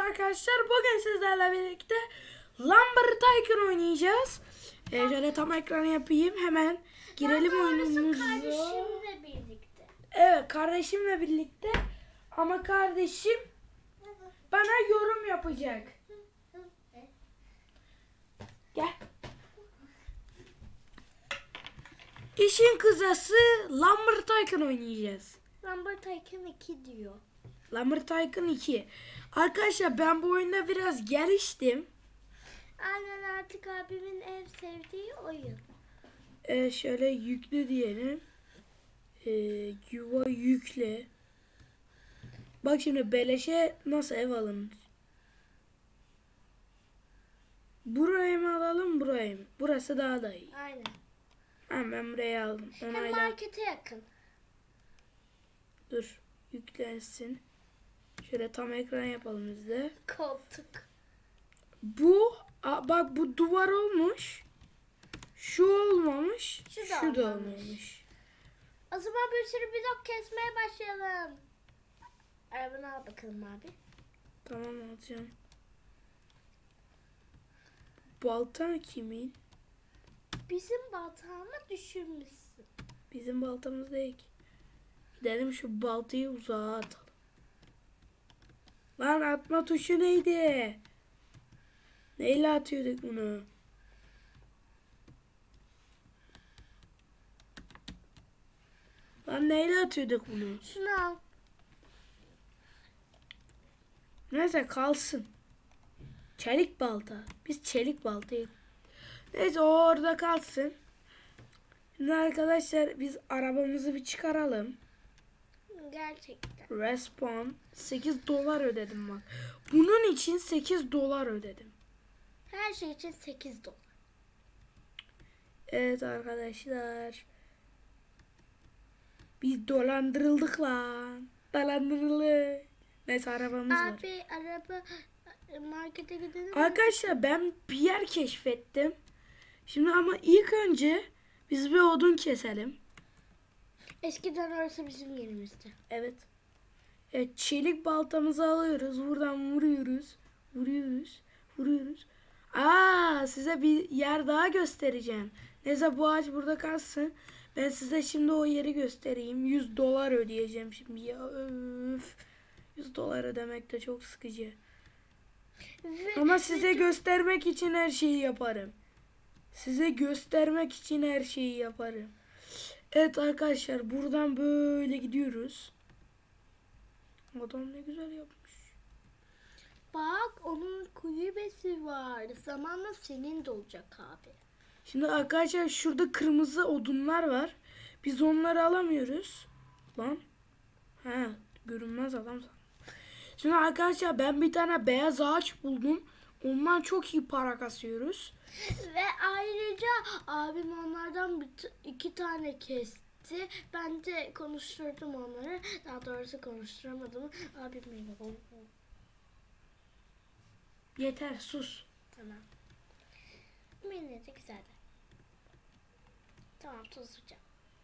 arkadaşlar. Bugün sizlerle birlikte Lumber Tycoon oynayacağız. Şöyle tam ekranı yapayım. Hemen girelim oyunumuza. Kardeşimle birlikte. Evet, kardeşimle birlikte. Ama kardeşim bana yorum yapacak. Gel. İşin kısası Lumber Tycoon oynayacağız. Lumber Tycoon 2 diyor. Lumber Tycoon 2. Arkadaşlar ben bu oyunda biraz geliştim. Aynen, artık abimin en sevdiği oyun. Şöyle yüklü diyelim. Yuva yükle. Bak şimdi beleşe nasıl ev alınır? Burayı mı alalım, burayı mı? Burası daha da iyi. Aynen. Ben burayı aldım. Hem Onayla. markete yakın. Dur. Yüklensin. Şöyle tam ekran yapalım biz de. Koltuk. Bak bu duvar olmuş. Şu olmamış. Şu da olmamış. O zaman bir sürü blok kesmeye başlayalım. Arabanı al bakalım abi. Tamam, alacağım. Balta kimin? Bizim baltağımı düşürmüşsün. Bizim baltamız değil ki. Gidelim şu baltayı uzağa atalım. Lan atma tuşu neydi? Neyle atıyorduk bunu? Lan neyle atıyorduk bunu? Şunu al. Neyse kalsın. Çelik balta. Biz çelik baltayı. Neyse o orada kalsın. Şimdi arkadaşlar biz arabamızı bir çıkaralım. Gerçekten. Respawn 8 dolar ödedim bak. Bunun için 8 dolar ödedim. Her şey için 8 dolar. Evet arkadaşlar. Biz dolandırıldık lan. Dolandırıldık. Neyse arabamız var. Abi araba markete gidelim mi? Arkadaşlar ben bir yer keşfettim. Şimdi ama ilk önce biz bir odun keselim. Eskiden orası bizim yerimizdi. Evet. Evet, çelik baltamızı alıyoruz. Buradan vuruyoruz. Vuruyoruz. Size bir yer daha göstereceğim. Neyse bu ağaç burada kalsın. Ben size şimdi o yeri göstereyim. 100 dolar ödeyeceğim şimdi. Ya öf. 100 dolar ödemek de çok sıkıcı. Ama size göstermek için her şeyi yaparım. Evet arkadaşlar buradan böyle gidiyoruz. Adam ne güzel yapmış. Bak, onun kulübesi var. Zamanla senin de olacak abi. Şimdi arkadaşlar şurada kırmızı odunlar var. Biz onları alamıyoruz. Lan. Görünmez adam. Şimdi arkadaşlar ben bir tane beyaz ağaç buldum. Ondan çok iyi para kasıyoruz. Ve ayrıca abim onlardan 2 tane kesti. Ben de konuşturdum onları. Daha doğrusu konuşturamadım. Abim benim. Yeter sus. Tamam. Yine de güzeldi. Tamam, tuzlayacağım.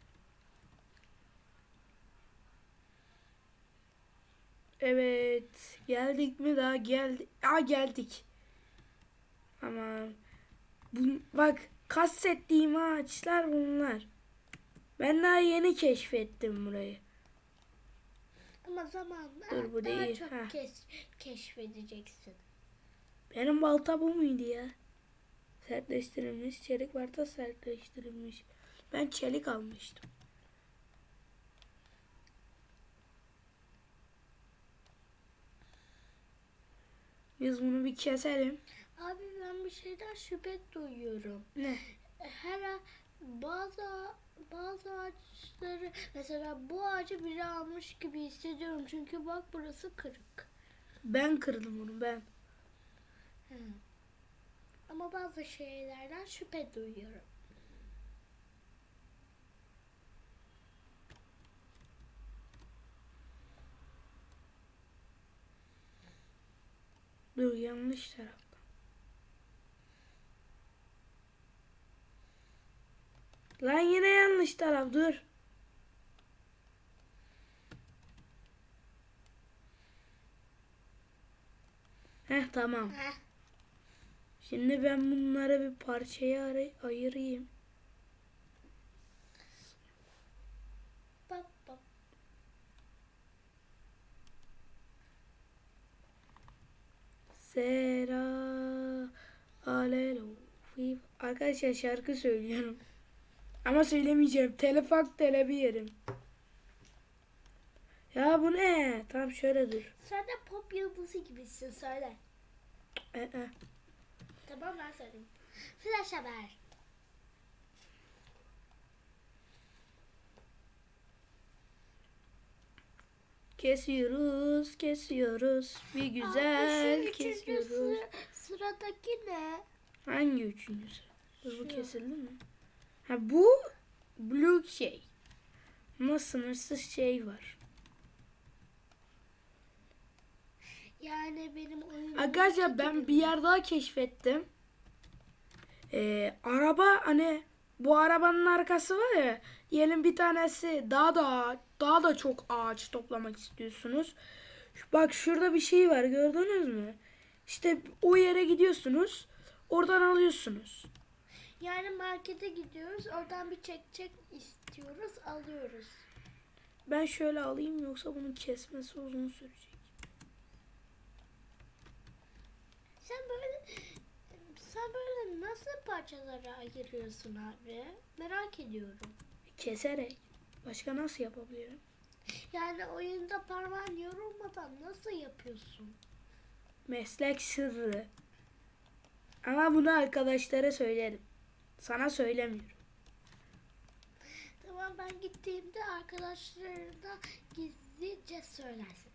Evet. Geldik mi daha geldik. Geldik. Ama bak kastettiğim ağaçlar bunlar. Ben daha yeni keşfettim burayı. Ama zamanla Dur, bu daha değil. çok keşfedeceksin. Benim balta bu muydu ya? Sertleştirilmiş. Çelik varsa sertleştirilmiş. Ben çelik almıştım. Biz bunu bir keselim. Abi ben bir şeyden şüphe duyuyorum. Ne? Bazı ağaçları, mesela bu ağacı biri almış gibi hissediyorum. Çünkü bak, burası kırık. Ben kırdım onu ben. Ama bazı şeylerden şüphe duyuyorum. Dur, yanlış tarafta. Lan yine yanlış taraf, dur. Tamam. Heh. Şimdi ben bunlara bir parçaya ayırayım. Bak bak. Sera alelo. Arkadaşlar şarkı söylüyorum. Ama söylemeyeceğim. Telef hak talebi yerim. Ya bu ne? Tamam şöyle dur. Sen de pop yıldızı gibisin, söyle. Ee. Tamam, ben söyleyeyim. Flash haber. Kesiyoruz, kesiyoruz. Bir güzel Şu üçüncü kesiyoruz. sıradaki ne? Hangi üçüncüsü? Dur, bu Şu. kesildi mi? Ha bu blue şey. Ama sınırsız şey var. Yani benim oyunum. Arkadaşlar ben bir yer daha keşfettim. Araba hani bu arabanın arkası var ya. Diyelim bir tanesi daha da çok ağaç toplamak istiyorsunuz. Bak şurada bir şey var, gördünüz mü? İşte o yere gidiyorsunuz. Oradan alıyorsunuz. Yani markete gidiyoruz, oradan bir çek istiyoruz, alıyoruz. Ben şöyle alayım, yoksa bunun kesmesi uzun sürecek. Sen böyle nasıl parçalara ayırıyorsun abi? Merak ediyorum. Keserek. Başka nasıl yapabilirim? Yani oyunda parmağın yorulmadan nasıl yapıyorsun? Meslek sırrı. Ama bunu arkadaşlara söylerim. Sana söylemiyorum. Tamam, ben gittiğimde arkadaşlarına gizlice söylersin.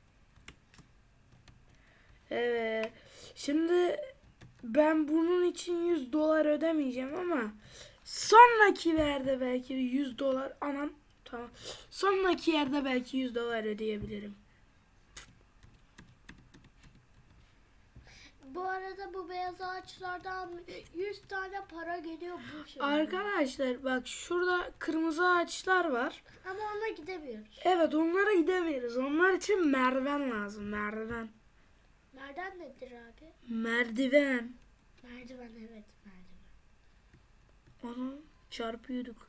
Evet. Şimdi ben bunun için 100 dolar ödemeyeceğim ama sonraki yerde belki 100 dolar, anam tamam. Sonraki yerde belki 100 dolar ödeyebilirim. Bu arada bu beyaz ağaçlardan 100 tane para geliyor bu sürü. Arkadaşlar bak, şurada kırmızı ağaçlar var. Ama ona gidemiyoruz. Evet, onlara gidemiyoruz. Onlar için merdiven lazım. Merdiven. Merdiven nedir abi? Merdiven. Merdiven, evet, merdiven. Ana, çarpıyorduk.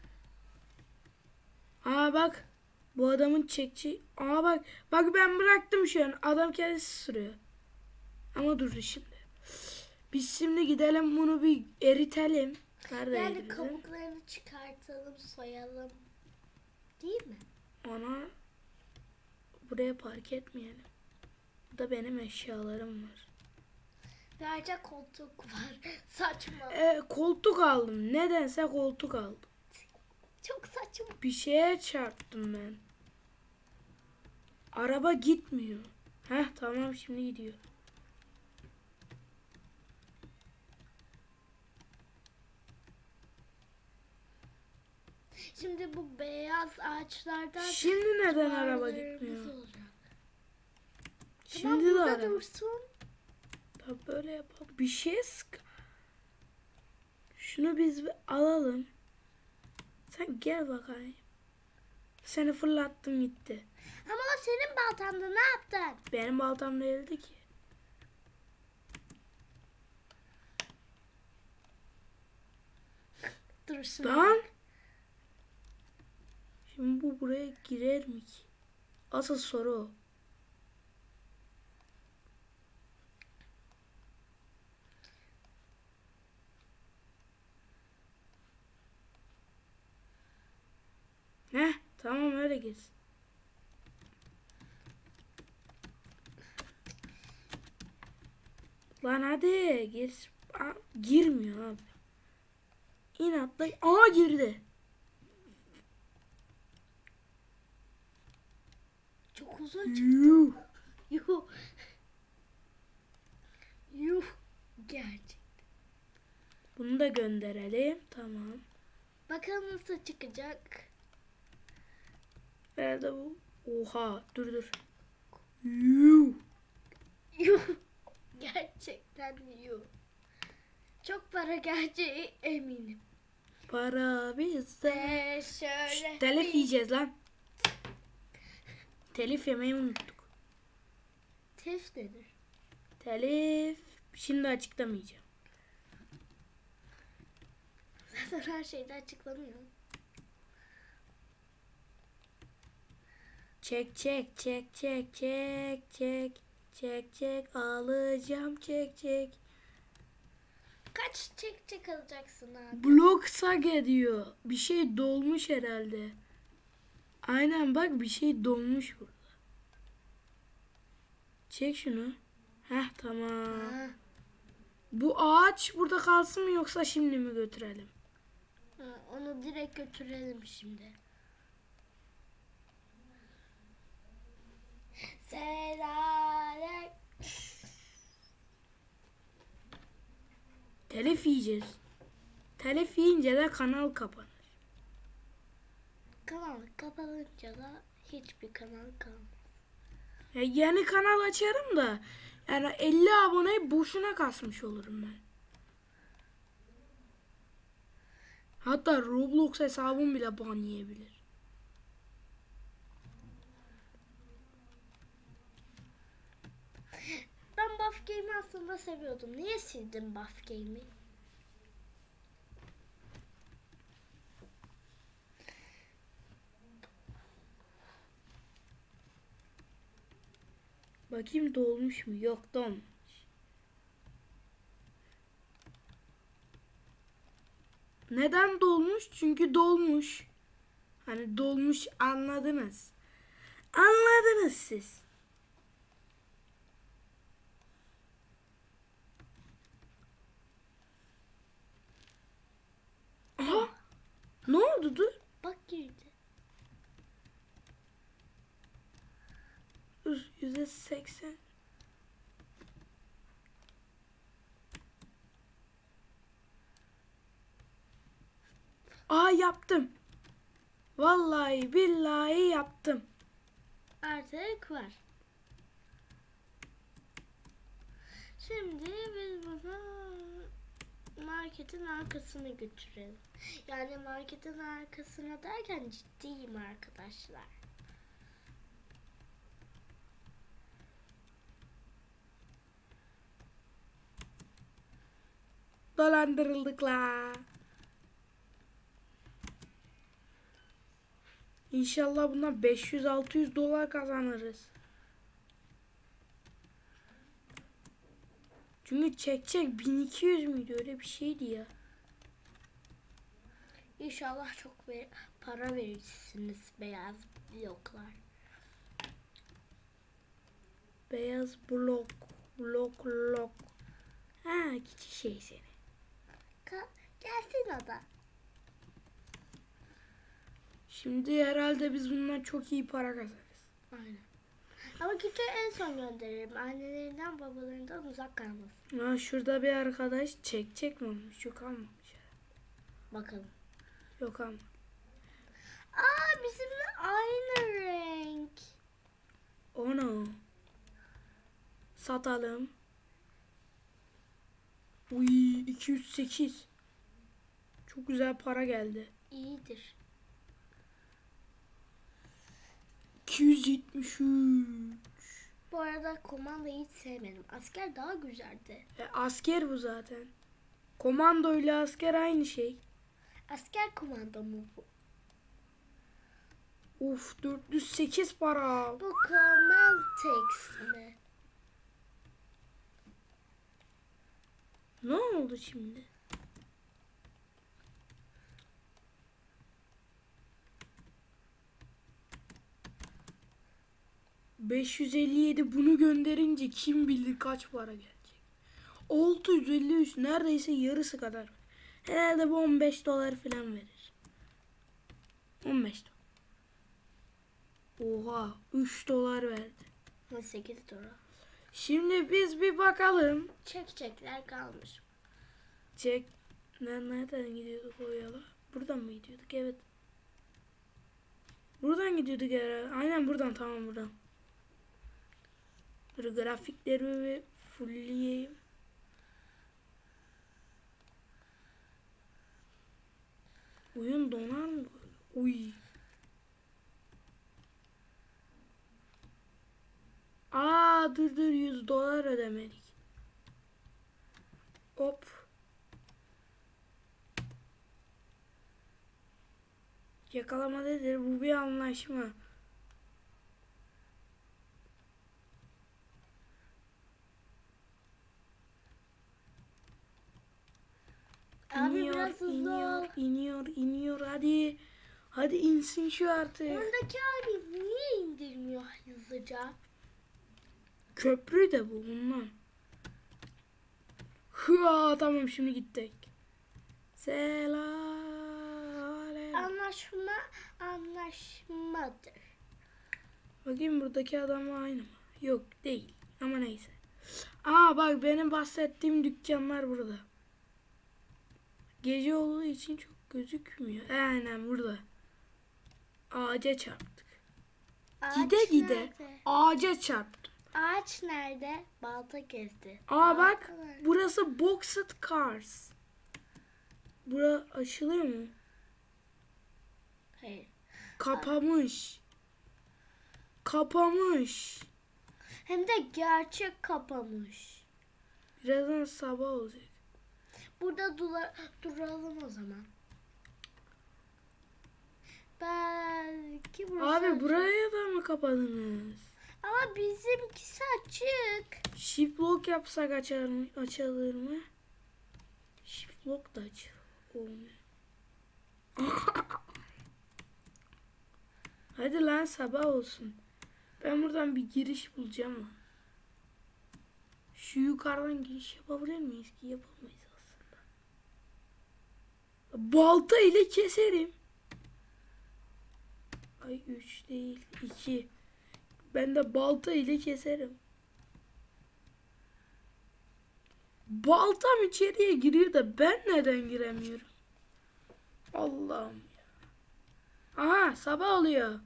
Aa bak. Bu adamın çekçi. Aa bak. Bak ben bıraktım şu an. Adam kendisi sürüyor. Ama dur şimdi. Biz şimdi gidelim bunu bir eritelim. Nerede Yani eritelim? kabuklarını çıkartalım, soyalım. Değil mi? Ana. Buraya park etmeyelim. Burada benim eşyalarım var. Ve ayrıca koltuk var. Saçma. Koltuk aldım. Nedense koltuk aldım. Çok saçma. Bir şeye çarptım ben. Araba gitmiyor. Tamam, şimdi gidiyor. Şimdi bu beyaz ağaçlardan Şimdi neden araba duvarlarımız gitmiyor? olacak. Şimdi Tamam, de burada araba. dursun. Tabii böyle yapalım. Bir şey sık. Şunu biz bir alalım. Sen gel bakayım. Seni fırlattım gitti. Ama o senin baltandı, ne yaptın? Benim baltam değildi ki. Dursun. Lan. Şimdi bu buraya girer mi ki? Asıl soru o. Tamam, öyle gitsin. Lan hadi gir. Girmiyor abi. İnatla. Girdi. Çok uzun çıktı. Yuh. Yuh. Yuh. Gerçek. Bunu da gönderelim. Tamam. Bakalım nasıl çıkacak. Nerede bu? Oha. Dur. Yuh. Yuh. Gerçekten yuh. Çok para geleceği eminim. Para bizde. Şöyle. Telif yiyeceğiz lan. Telif yemeyi unuttuk. Telif nedir? Telif. Şimdi açıklamayacağım. Zaten her şeyde açıklamıyorum. Çek çek çek çek çek çek çek çek alacağım çek çek. Kaç çek alacaksın abi? Blok Saga diyor. Bir şey dolmuş herhalde. Aynen bak bir şey dolmuş burada. Çek şunu. Heh tamam. Ha, Bu ağaç burada kalsın mı yoksa şimdi mi götürelim? onu direkt götürelim şimdi. Selam. Telif yiyeceğiz. Telif yiyince de kanal kapanır. Kanal kapanınca da hiçbir kanal kalmaz. Ya yeni kanal açarım da yani 50 aboneyi boşuna kasmış olurum ben. Hatta Roblox hesabım bile ban yiyebilir. Ben Buff Game'i aslında seviyordum. Niye sildin Buff Game'i? Bakayım dolmuş mu? Yok dolmuş. Neden dolmuş? Çünkü dolmuş. Hani dolmuş anladınız. Anladınız siz. Aha. Ne oldu dur? Bak girdi. Dur %80. Aa yaptım. Vallahi billahi yaptım. Artık var. Şimdi biz bunu marketin arkasına götürelim. Yani marketin arkasına derken ciddiyim arkadaşlar. Dolandırıldık la. İnşallah bundan 500-600 dolar kazanırız. Çünkü çek 1200 müydü öyle bir şeydi ya. İnşallah çok para verirsiniz beyaz bloklar. Beyaz blok. Ha küçük şey seni. Gelsin o da. Şimdi herhalde biz bundan çok iyi para kazanırız. Aynen. Ama küçüğü en son gönderirim. Annelerinden babalarından uzak kalmasın. Ha şurada bir arkadaş çek mi olmuş? Yok almamış. Bakalım. Yok almamış. Aa bizimle aynı renk. Onu satalım. Uy 208. Çok güzel para geldi. İyidir. 273. Bu arada komandayı hiç sevmedim. Asker daha güzeldi. Asker bu zaten. Komando ile asker aynı şey. Asker komando mu bu? Uf 408 para. Bu command text mi? Ne oldu şimdi? ...557 bunu gönderince kim bilir kaç para gelecek. 653 neredeyse yarısı kadar. Herhalde bu 15 dolar falan verir. 15 dolar. Oha 3 dolar verdi. 8 dolar. Şimdi biz bir bakalım. Çekçekler kalmış. Çek. Nereden gidiyorduk o yola? Buradan mı gidiyorduk? Evet. Buradan gidiyorduk herhalde. Aynen buradan tamam buradan. Dur grafikleri bir fullleyeyim. Oyun donar mı böyle? Uy. Dur 100 dolar ödemedik. Hop. Yakalama nedir? Bu bir anlaşma. Abi İniyor, biraz hızlı iniyor, ol. iniyor. Hadi. Hadi insin şu artık. Oradaki abi niye indirmiyor hızlıca? Köprü de bu bundan. Hıa, tamam şimdi gittik. Selam. Anlaşmadır. Bakayım buradaki adamla aynı mı? Yok değil. Ama neyse. Aa bak benim bahsettiğim dükkanlar burada. Gece olduğu için çok gözükmüyor. Aynen burada. Ağaca çarptık. Gide gide Nerede? ağaca çarptım. Ağaç nerede? Balta kesti. Aa bak Balta nerede? burası Boxed Cars. Bura açılıyor mu? Hayır. Kapamış. Kapamış. Hem de gerçek kapamış. Birazdan sabah olacak. Burada duralım o zaman. Belki burası Abi açık. buraya da mı kapadınız? Ama bizimkisi açık. Shift lock yapsak açılır mı? Shift lock da aç. Olmuyor. Hadi lan sabah olsun. Ben buradan bir giriş bulacağım lan. Şu yukarıdan giriş yapabilir miyiz ki? Yapamayız aslında. Balta ile keserim. Ay 3 değil 2. Ben de balta ile keserim. Baltam içeriye giriyor da ben neden giremiyorum? Allah'ım ya. Aha sabah oluyor.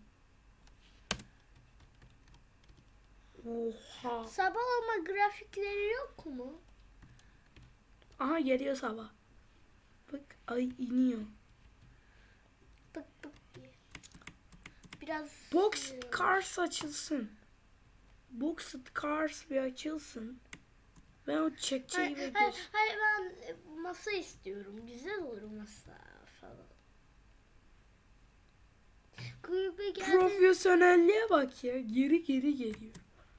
Oha. Sabah olma grafikleri yok mu? Aha geliyor sabah. Bak ay iniyor. Bık bık diye. Biraz... Boxed Cars açılsın. Boxed Cars bir açılsın. Ben o çekçeyi Hayır, bekliyorum. hayır, ben masa istiyorum. Güzel olur masa falan. Kulübe geldi. Profesyonelliğe bak ya. Geri geliyor.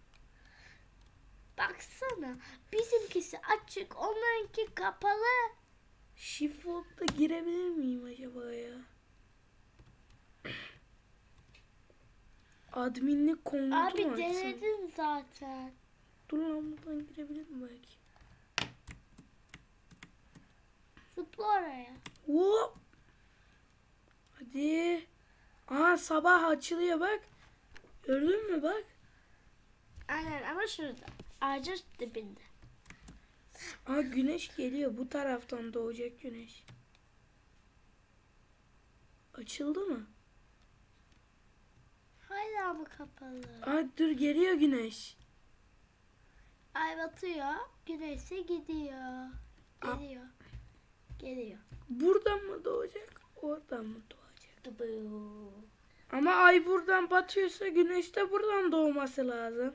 Baksana. Bizimkisi açık. Onlarınki kapalı. Shift lock'ta girebilir miyim acaba ya? Adminlik komutu mu Abi açsam? denedin zaten. Dur lan buradan girebilirim belki. Zıpla oraya. Hop. Hadi. Aha sabah açılıyor bak. Gördün mü bak. Aynen ama şurada. Ağacın dibinde. Aha güneş geliyor. Bu taraftan doğacak güneş. Açıldı mı? Hala mı kapalı? Aa dur geliyor güneş. Ay batıyor. Güneşe gidiyor. Geliyor. Geliyor. Buradan mı doğacak? Oradan mı doğacak? Dıbıı. Ama ay buradan batıyorsa güneş de buradan doğması lazım.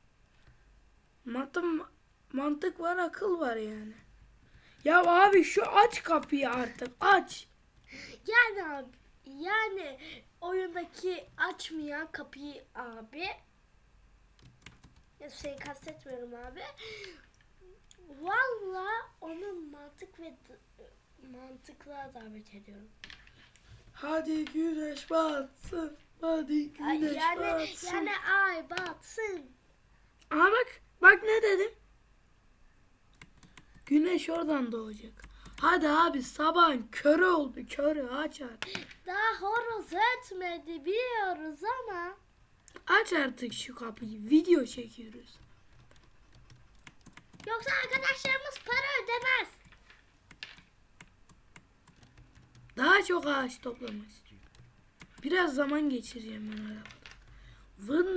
Mantık var, akıl var yani. Ya abi şu aç kapıyı artık. Aç. Yani abi. Yani oyundaki açmayan kapıyı abi. Ya seni kastetmiyorum abi. Valla onun mantıklığa davet ediyorum. Hadi güneş batsın. Hadi güneş batsın. Yani ay batsın. Aha bak. Bak ne dedim. Güneş oradan doğacak. Hadi abi sabahın körü oldu. Körü aç artık. Daha horoz ötmedi biliyoruz ama. Aç artık şu kapıyı. Video çekiyoruz. Yoksa arkadaşlarımız para ödemez. Daha çok ağaç toplamak istiyorum. Biraz zaman geçireceğim ben arabada. Vın.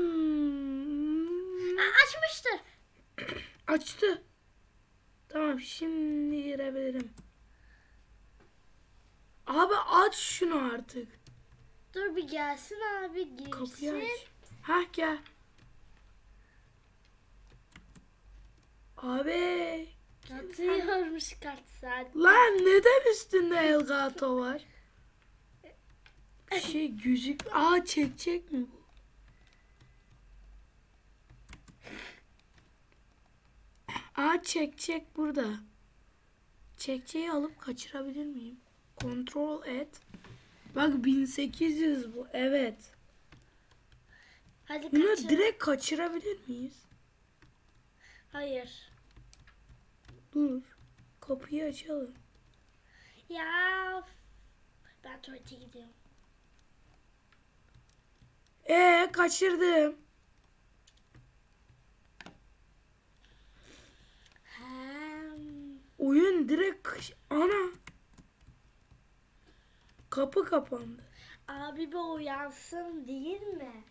Açmıştır. Açtı. Tamam şimdi girebilirim. Abi aç şunu artık. Dur bir gelsin abi girsin. Kapıyı aç. Hah gel. Abi. Atıyorum çıkmış kaç saat. Lan neden üstünde Elgato var? Bir şey gözük. Aa çekecek mi bu? Aa çekecek burada. Çekçeyi alıp kaçırabilir miyim? Kontrol et. Bak 1800 bu. Evet. Hadi Bunu kaçır. direkt kaçırabilir miyiz? Hayır. Dur. Kapıyı açalım. Ya ben tuvalete gidiyorum. Kaçırdım. Oyun direkt ana. Kapı kapandı. Abi bir uyansın değil mi?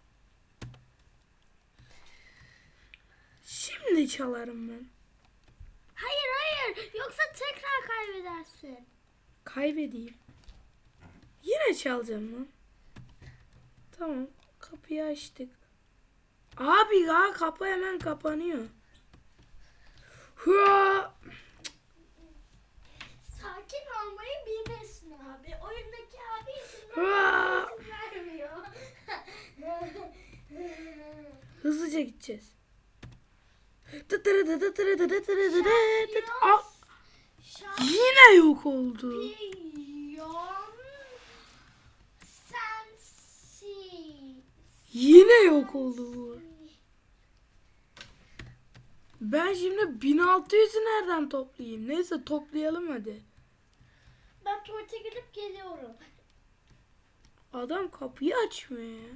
Şimdi çalarım ben. Hayır yoksa tekrar kaybedersin. Kaybedeyim. Yine çalacağım lan. Tamam. Kapıyı açtık. Abi ya kapı hemen kapanıyor. Hıa! Sakin olmayı bilmesin abi. Oyundaki abi izin Hıa! vermiyor. Hızlıca gideceğiz. Aa, yine yok oldu. Şampiyon sensin. Yine yok oldu bu. Ben şimdi 1600'ü nereden toplayayım? Neyse toplayalım hadi. Ben tuvalete gidip geliyorum. Adam kapıyı açmıyor ya.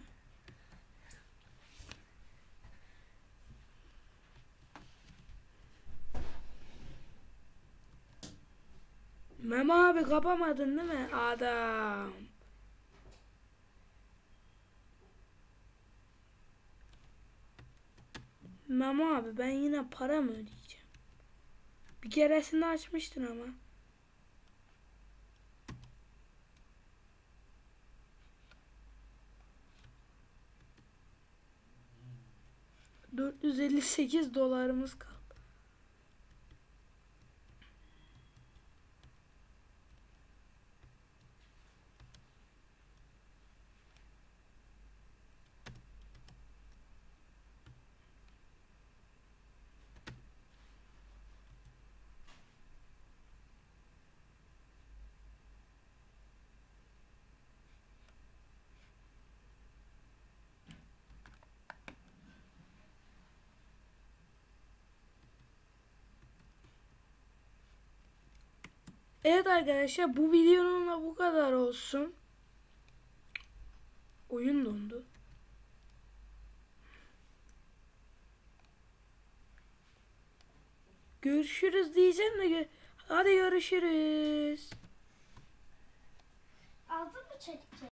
Memo abi kapamadın değil mi? Adam. Memo abi ben yine para mı ödeyeceğim? Bir keresinde açmıştın ama. $458 kaldı. Evet arkadaşlar bu videonun da bu kadar olsun. Oyun dondu. Görüşürüz diyeceğim de hadi görüşürüz. Aldın mı çekeceği?